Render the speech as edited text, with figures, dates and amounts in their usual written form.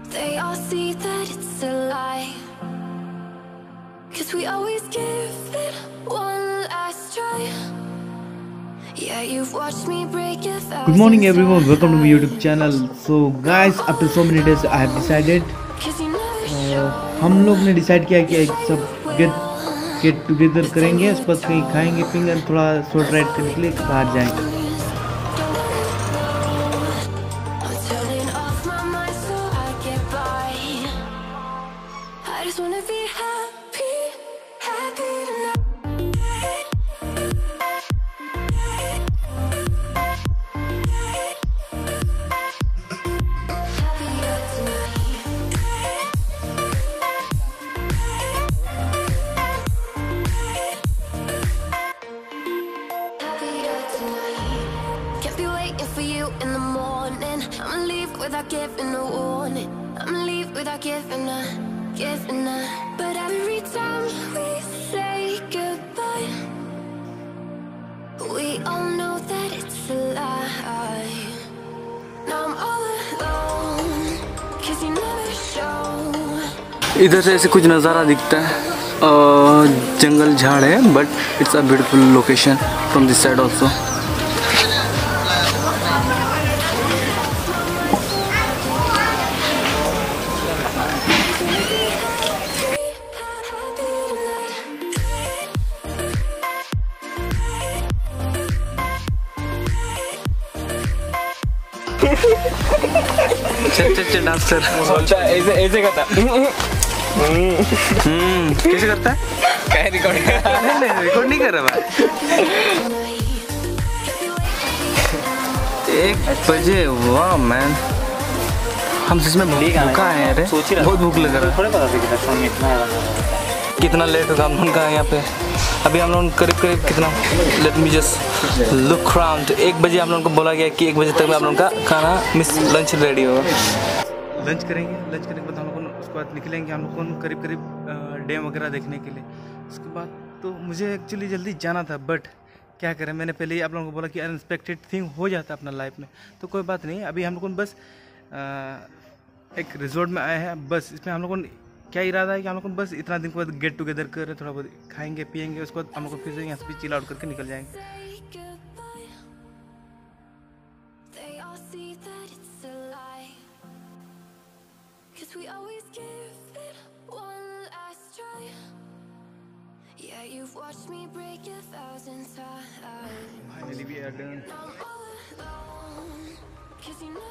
They all see that it's a lie, 'cause we always give it one last try. Yeah, you've watched me break a thousand. Good morning everyone, welcome to my YouTube channel. So guys, after so many days I have decided हम लोग ने decide किया कि सब get together करेंगे, उस पर कहीं खाएंगे पिएंगे, थोड़ा शॉर्ट राइड करने के लिए बाहर जाएंगे। Without giving a warning, I'ma leave without giving a. But every time we say goodbye, we all know that it's a lie. Now I'm all alone, 'cause you never show. इधर से ऐसे कुछ नज़ारा दिखता है, जंगल झाड़ है, but it's a beautiful location from this side also. चल डांसर ऐसे करता कैसे करता है? क्या रिकॉर्ड नहीं कर रहा भाई। 1 बजे, वाह मैन, हम सच में भूखा है यार, बहुत भूख लग रहा है। कितना लेट होगा हम लोग का यहाँ पे? अभी हम लोग करीब कितना, let me just look around. 1 बजे हम लोग को बोला गया कि 1 बजे तक में हम लोग का खाना लंच रेडी होगा। लंच करेंगे, लंच करने के बाद हम लोग उसके बाद निकलेंगे हम लोग को करीब डैम वगैरह देखने के लिए। उसके बाद तो मुझे एक्चुअली जल्दी जाना था, बट क्या करें, मैंने पहले ही आप लोगों को बोला कि अनएक्सपेक्टेड थिंग हो जाता है अपना लाइफ में, तो कोई बात नहीं। अभी हम लोग को बस एक रिजॉर्ट में आए हैं, बस इसमें हम लोग को क्या इरादा है कि हम लोग बस इतना दिन के बाद गेट टुगेदर कर थोड़ा बहुत खाएंगे पिएंगे, उसके बाद हम लोग फिर से यहाँ से चिल आउट करके निकल जाएंगे। Finally we are done.